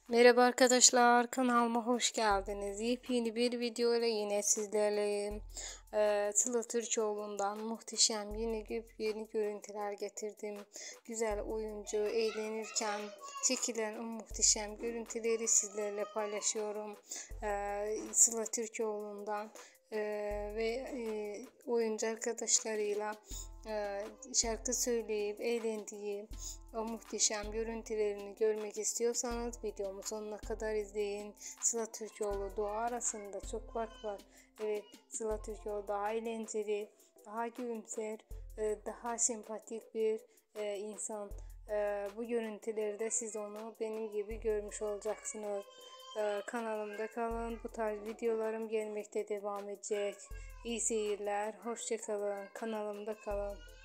Merhaba arkadaşlar, kanalıma hoş geldiniz. Yepyeni bir video ile yine sizlerleyim. Sıla Türkoğlu'ndan muhteşem yeni görüntüler getirdim. Güzel oyuncu eğlenirken çekilen o muhteşem görüntüleri sizlerle paylaşıyorum. Sıla Türkoğlu'ndan ve oyuncu arkadaşlarıyla şarkı söyleyip eğlendiği o muhteşem görüntülerini görmek istiyorsanız videomu sonuna kadar izleyin. Sıla Türkoğlu Doğa arasında çok fark var. Evet, Sıla Türkoğlu daha eğlenceli, daha gülümser, daha sempatik bir insan. Bu görüntülerde siz onu benim gibi görmüş olacaksınız. Kanalımda kalın. Bu tarz videolarım gelmekte devam edecek. İyi seyirler. Hoşça kalın. Kanalımda kalın.